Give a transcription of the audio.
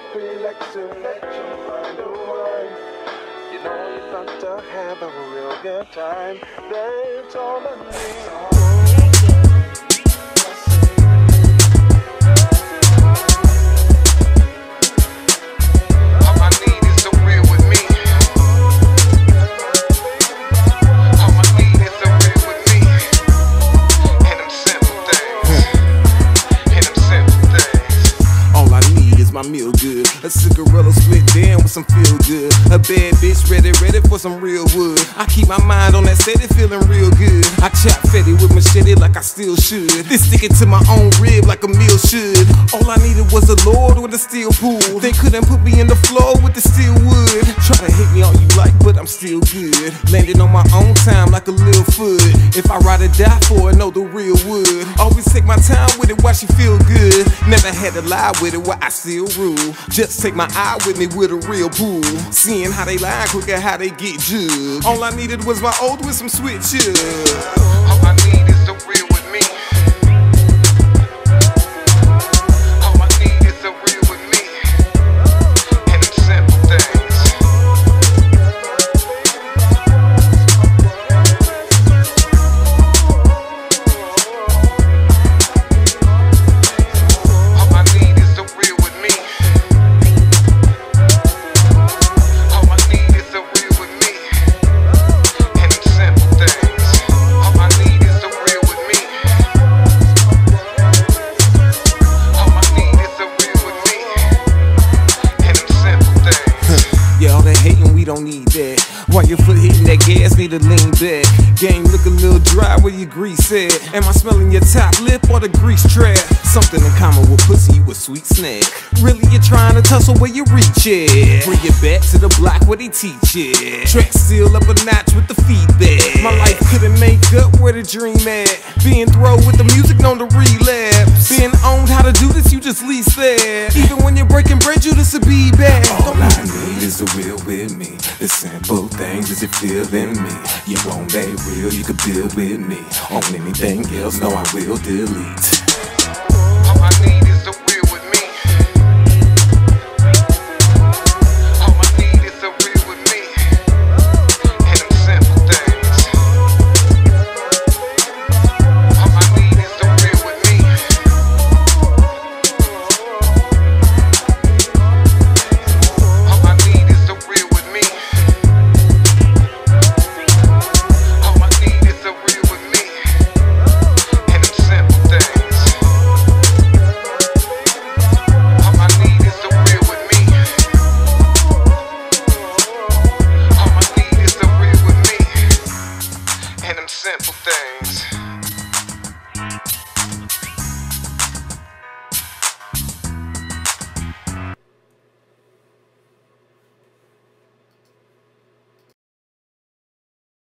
relax and let you find the one. You know you're about to have a real good time. That's all I need. My meal good, a cigarette split down with some feel good, a bad bitch ready for some real wood. I keep my mind on that steady, feeling real good. I chop fatty with machete like I still should. Then stick it to my own rib like a meal should. All I needed was a lord with a steel pool. They couldn't put me in the floor with the steel wood. Try to hate me all you like, but I'm still good. Landing on my own time like a little foot. If I ride or die for it, know the real wood. Always take my time with it while she feel good. Never had to lie with it while I still rule. Just take my eye with me with a real pool. Seeing how they lie quick and how they get judged. All I needed was my old with some switches. All I need is the real with me. All I need is the real with me. And them simple things. All I need is the real with me. All I need is the real with me. And them simple things. All I need is the real with me. All I need is the real with me. And them simple things. Yeah, all that hating, we don't need that. While your foot hitting that gas, need to lean back. Game look a little dry where your grease at. Am I smelling your top lip or the grease trap? Something in common with pussy, you a sweet snack. Really, you're trying to tussle where you reach it. Bring it back to the block where they teach it. Track still up a notch with the feedback. My life couldn't make up where the dream at. Being throw with the music, known to relapse. Being owned how to do this, you just lease that. Even when you're breaking bread, you just a be back. All I need is the real with me. The simple things is it feeling me. You want that real, you can build with me. On anything else, no, I will delete.